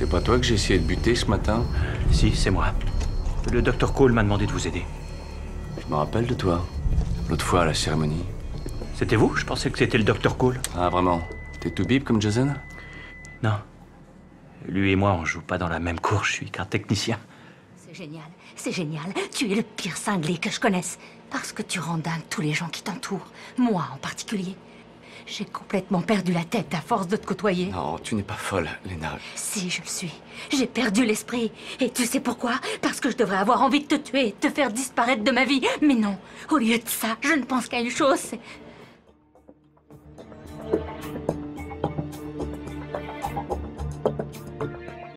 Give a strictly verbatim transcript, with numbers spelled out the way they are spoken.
C'est pas toi que j'ai essayé de buter ce matin? Si, c'est moi. Le docteur Cole m'a demandé de vous aider. Je me rappelle de toi. L'autre fois à la cérémonie. C'était vous? Je pensais que c'était le docteur Cole. Ah, vraiment? T'es tout bip comme Jason? Non. Lui et moi, on joue pas dans la même cour. Je suis qu'un technicien. C'est génial, c'est génial. Tu es le pire cinglé que je connaisse. Parce que tu rends dingue tous les gens qui t'entourent. Moi en particulier. J'ai complètement perdu la tête à force de te côtoyer. Non, tu n'es pas folle, Lena. Si, je le suis. J'ai perdu l'esprit. Et tu sais pourquoi? Parce que je devrais avoir envie de te tuer, de te faire disparaître de ma vie. Mais non, au lieu de ça, je ne pense qu'à une chose, c'est...